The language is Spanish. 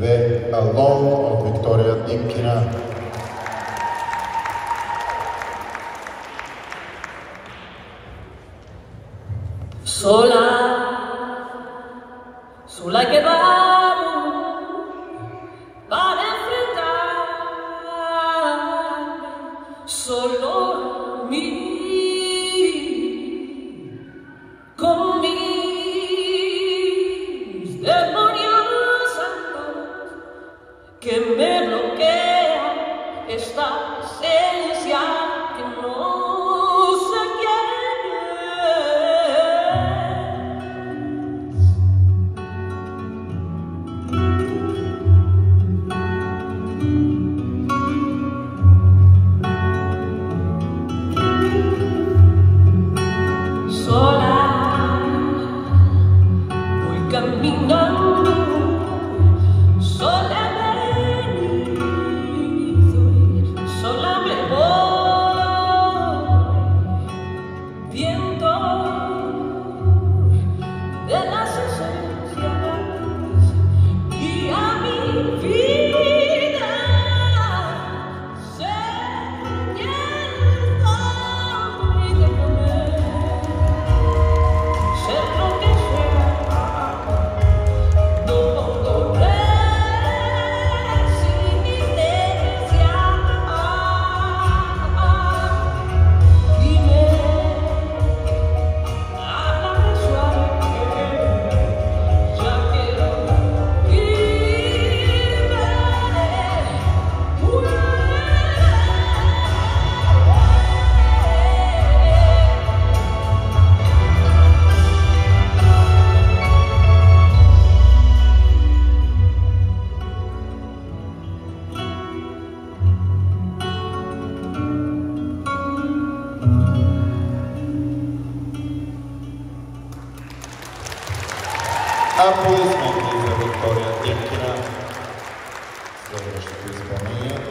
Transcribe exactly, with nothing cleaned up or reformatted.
The Alone of Victoria Dimkina. Sola, sola que vamos para enfrentar solo a mí, con mis demonios santos que me bloquean esta esencia que no se quiere. Caminando, sola venido, sola me voy, viendo de las esencias y a mi vida se llena y de poner ser lo que sea. Aplaudissements za Victoria Dimkina za vaše izbornije.